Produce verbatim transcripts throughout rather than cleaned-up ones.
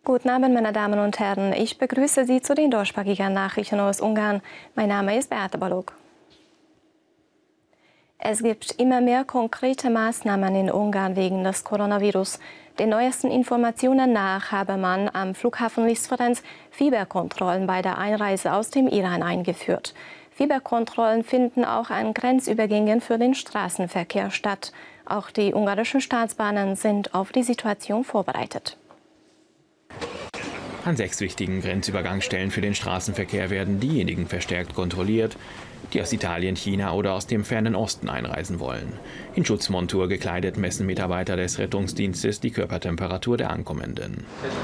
Guten Abend, meine Damen und Herren. Ich begrüße Sie zu den deutschsprachigen Nachrichten aus Ungarn. Mein Name ist Beate Balog. Es gibt immer mehr konkrete Maßnahmen in Ungarn wegen des Coronavirus. Den neuesten Informationen nach habe man am Flughafen Liszt-Ferenc Fieberkontrollen bei der Einreise aus dem Iran eingeführt. Fieberkontrollen finden auch an Grenzübergängen für den Straßenverkehr statt. Auch die ungarischen Staatsbahnen sind auf die Situation vorbereitet. An sechs wichtigen Grenzübergangsstellen für den Straßenverkehr werden diejenigen verstärkt kontrolliert, die aus Italien, China oder aus dem fernen Osten einreisen wollen. In Schutzmontur gekleidet messen Mitarbeiter des Rettungsdienstes die Körpertemperatur der Ankommenden.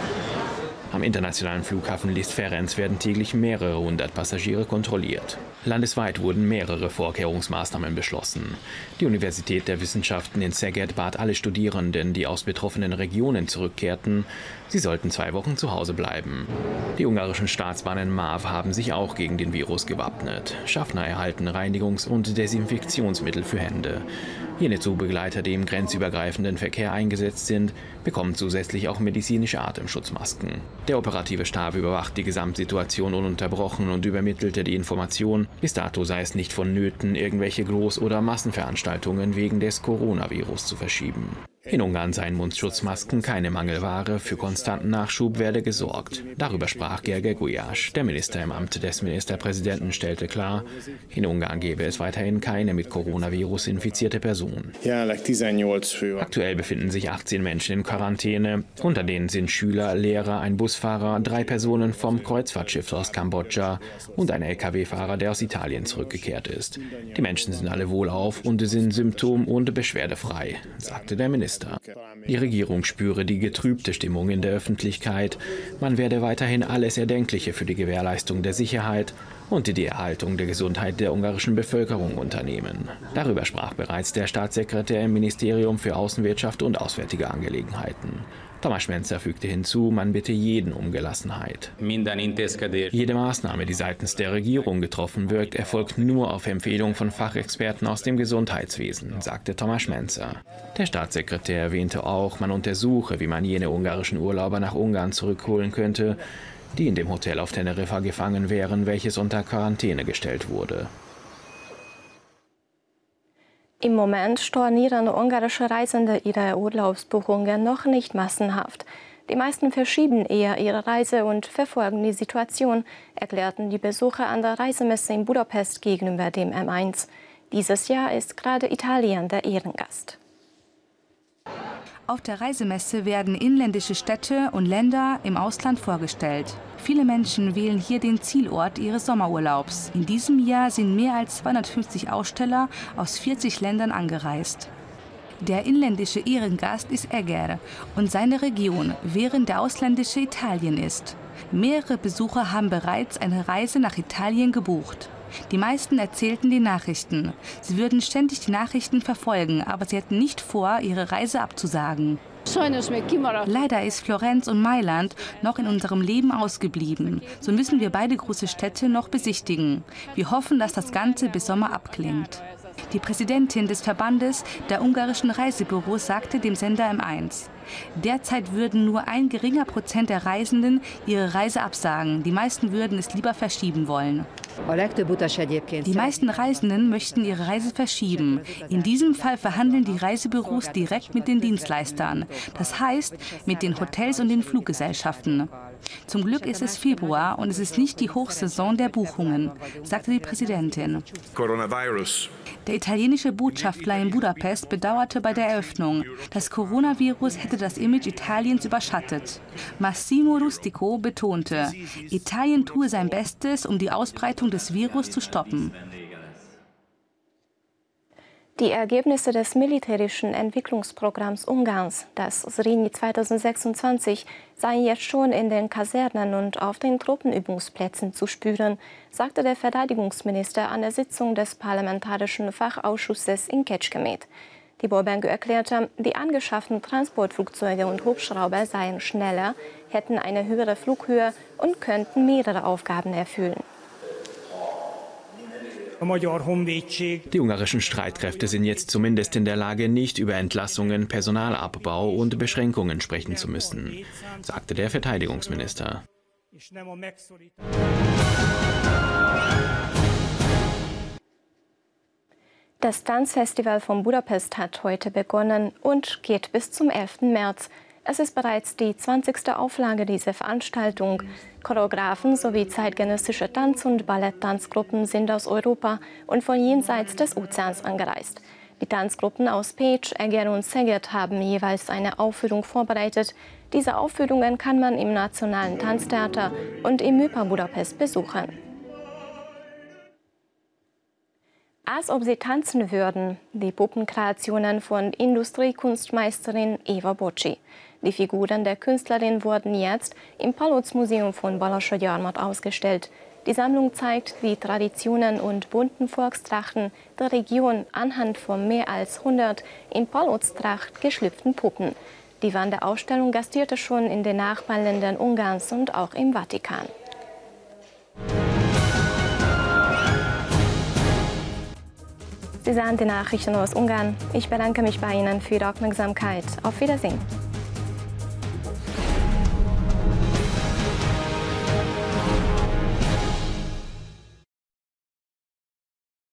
Am internationalen Flughafen Liszt-Ferenc werden täglich mehrere hundert Passagiere kontrolliert. Landesweit wurden mehrere Vorkehrungsmaßnahmen beschlossen. Die Universität der Wissenschaften in Szeged bat alle Studierenden, die aus betroffenen Regionen zurückkehrten, sie sollten zwei Wochen zu Hause bleiben. Die ungarischen Staatsbahnen M A V haben sich auch gegen den Virus gewappnet. Schaffner erhalten Reinigungs- und Desinfektionsmittel für Hände. Jene Zugbegleiter, die im grenzübergreifenden Verkehr eingesetzt sind, bekommen zusätzlich auch medizinische Atemschutzmasken. Der operative Stab überwacht die Gesamtsituation ununterbrochen und übermittelte die Information, bis dato sei es nicht vonnöten, irgendwelche Groß- oder Massenveranstaltungen wegen des Coronavirus zu verschieben. In Ungarn seien Mundschutzmasken keine Mangelware, für konstanten Nachschub werde gesorgt. Darüber sprach Gergely Gulyás. Der Minister im Amt des Ministerpräsidenten stellte klar, in Ungarn gebe es weiterhin keine mit Coronavirus infizierte Person. Aktuell befinden sich achtzehn Menschen in Quarantäne, unter denen sind Schüler, Lehrer, ein Busfahrer, drei Personen vom Kreuzfahrtschiff aus Kambodscha und ein L K W-Fahrer, der aus Italien zurückgekehrt ist. Die Menschen sind alle wohlauf und sind symptom- und beschwerdefrei, sagte der Minister. Die Regierung spüre die getrübte Stimmung in der Öffentlichkeit. Man werde weiterhin alles Erdenkliche für die Gewährleistung der Sicherheit und die Erhaltung der Gesundheit der ungarischen Bevölkerung unternehmen. Darüber sprach bereits der Staatssekretär im Ministerium für Außenwirtschaft und Auswärtige Angelegenheiten. Thomas Menzer fügte hinzu, man bitte jeden um Gelassenheit. Jede Maßnahme, die seitens der Regierung getroffen wird, erfolgt nur auf Empfehlung von Fachexperten aus dem Gesundheitswesen, sagte Thomas Menzer. Der Staatssekretär erwähnte auch, man untersuche, wie man jene ungarischen Urlauber nach Ungarn zurückholen könnte, die in dem Hotel auf Teneriffa gefangen wären, welches unter Quarantäne gestellt wurde. Im Moment stornieren ungarische Reisende ihre Urlaubsbuchungen noch nicht massenhaft. Die meisten verschieben eher ihre Reise und verfolgen die Situation, erklärten die Besucher an der Reisemesse in Budapest gegenüber dem M eins. Dieses Jahr ist gerade Italien der Ehrengast. Auf der Reisemesse werden inländische Städte und Länder im Ausland vorgestellt. Viele Menschen wählen hier den Zielort ihres Sommerurlaubs. In diesem Jahr sind mehr als zweihundertfünfzig Aussteller aus vierzig Ländern angereist. Der inländische Ehrengast ist Eger und seine Region, während der ausländische Italien ist. Mehrere Besucher haben bereits eine Reise nach Italien gebucht. Die meisten erzählten die Nachrichten. Sie würden ständig die Nachrichten verfolgen, aber sie hätten nicht vor, ihre Reise abzusagen. Leider ist Florenz und Mailand noch in unserem Leben ausgeblieben. So müssen wir beide große Städte noch besichtigen. Wir hoffen, dass das Ganze bis Sommer abklingt. Die Präsidentin des Verbandes der ungarischen Reisebüros sagte dem Sender M eins: Derzeit würden nur ein geringer Prozent der Reisenden ihre Reise absagen. Die meisten würden es lieber verschieben wollen. Die meisten Reisenden möchten ihre Reise verschieben. In diesem Fall verhandeln die Reisebüros direkt mit den Dienstleistern. Das heißt, mit den Hotels und den Fluggesellschaften. Zum Glück ist es Februar und es ist nicht die Hochsaison der Buchungen, sagte die Präsidentin. Der italienische Botschafter in Budapest bedauerte bei der Eröffnung, das Coronavirus hätte das Image Italiens überschattet. Massimo Rustico betonte, Italien tue sein Bestes, um die Ausbreitung des Virus zu stoppen. Die Ergebnisse des militärischen Entwicklungsprogramms Ungarns, das Zrínyi zweitausendsechsundzwanzig, seien jetzt schon in den Kasernen und auf den Truppenübungsplätzen zu spüren, sagte der Verteidigungsminister an der Sitzung des Parlamentarischen Fachausschusses in Kecskemét. Tibor Bengő erklärte, die angeschafften Transportflugzeuge und Hubschrauber seien schneller, hätten eine höhere Flughöhe und könnten mehrere Aufgaben erfüllen. Die ungarischen Streitkräfte sind jetzt zumindest in der Lage, nicht über Entlassungen, Personalabbau und Beschränkungen sprechen zu müssen, sagte der Verteidigungsminister. Das Tanzfestival von Budapest hat heute begonnen und geht bis zum elften März. Es ist bereits die zwanzigste Auflage dieser Veranstaltung. Choreografen sowie zeitgenössische Tanz- und Balletttanzgruppen sind aus Europa und von jenseits des Ozeans angereist. Die Tanzgruppen aus Pécs, Eger und Szeged haben jeweils eine Aufführung vorbereitet. Diese Aufführungen kann man im Nationalen Tanztheater und im Műpa Budapest besuchen. Als ob sie tanzen würden, die Puppenkreationen von Industriekunstmeisterin Eva Bocsi. Die Figuren der Künstlerin wurden jetzt im Palucz-Museum von Balassagyarmat ausgestellt. Die Sammlung zeigt die Traditionen und bunten Volkstrachten der Region anhand von mehr als hundert in Palucz-Tracht geschlüpften Puppen. Die Wanderausstellung gastierte schon in den Nachbarländern Ungarns und auch im Vatikan. Sie sahen die Nachrichten aus Ungarn. Ich bedanke mich bei Ihnen für Ihre Aufmerksamkeit. Auf Wiedersehen.